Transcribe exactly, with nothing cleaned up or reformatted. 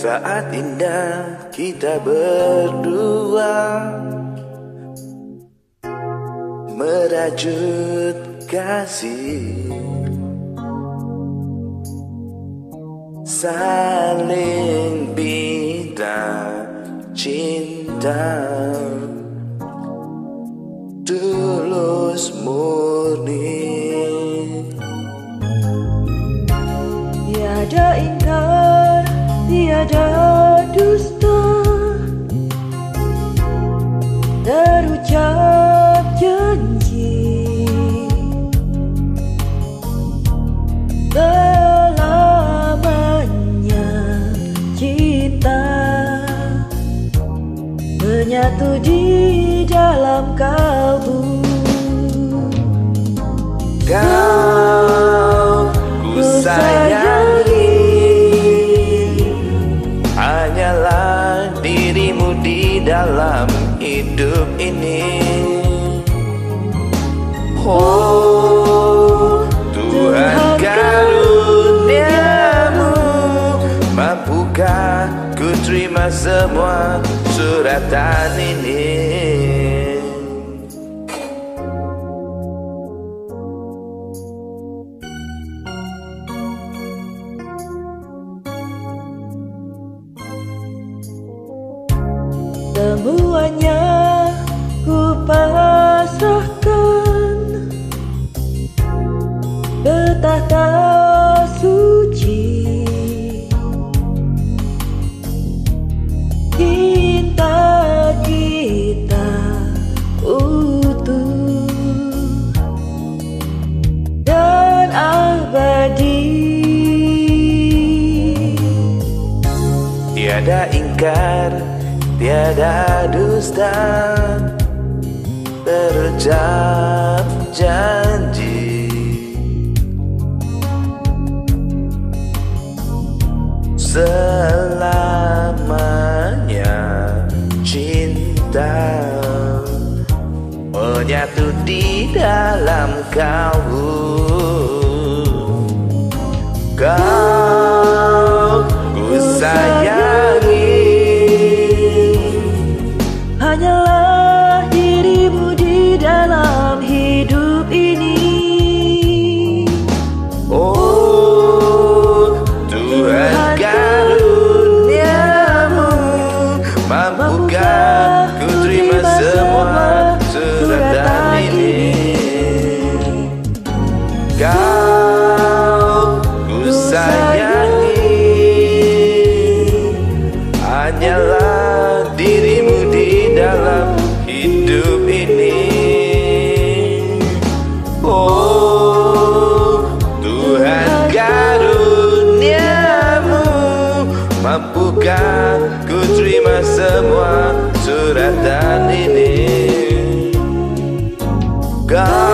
Saat indah kita berdua merajut kasih, saling bina cinta tulus murni. Tiada ingkar, tiada dusta, terucap janji selamanya. Cinta menyatu di dalam kalbu. Kau ku sayangi, hanyalah dirimu di dalam hidup ini. Oh Tuhan karuniamu, mampukah ku terima semua suratan ini? Semuanya ku pasrahkan ke tahta suci. Cinta kita utuh dan abadi. Tiada ingkar, tiada dusta, terucap janji selamanya. Cinta menyatu di dalam kalbu. Kau ku sayangi, hanyalah dirimu di dalam hidup ini. Oh Tuhan karuniamu, mampukah ku terima semua suratan ini? Kau ku sayangi, hanyalah dirimu di dalam hidup ini. Oh Tuhan karuniamu, mampukah ku terima semua suratan ini? Kau